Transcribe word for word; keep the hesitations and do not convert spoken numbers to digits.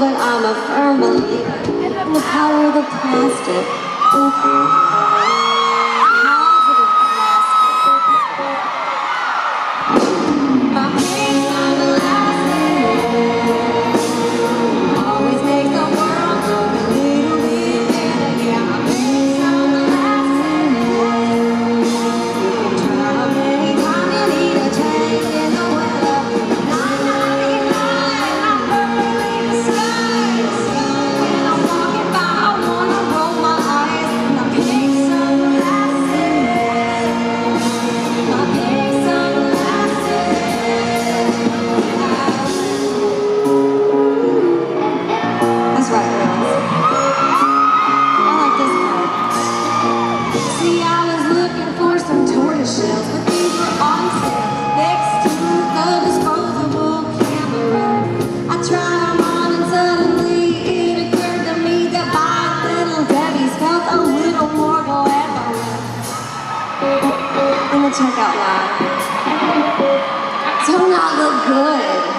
but I'm a firm believer in the power of the plastic. Positive plastic. My pink sunglasses always make the world go a little bit better. Yeah, my pink sunglasses. Try how many times you need a change in the weather. nine ninety-nine, I'm perfectly disguised. When I'm walking by, I wanna roll my eyes. My pink sunglasses. My pink sunglasses. That's right, girls. I like this part. See, I was looking for some tortoise shells, but these were on sale next to the disposable camera. I tried them on and suddenly it occurred to me that my little Debbie's felt a little more glamorous in the checkout line. So not look good.